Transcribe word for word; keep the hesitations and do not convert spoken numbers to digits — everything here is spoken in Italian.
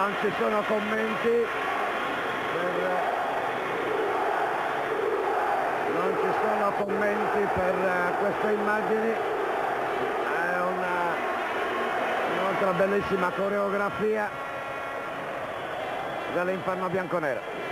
Non ci sono commenti per, non ci sono commenti per queste immagini. È una, un'altra bellissima coreografia dell'Inferno bianconero.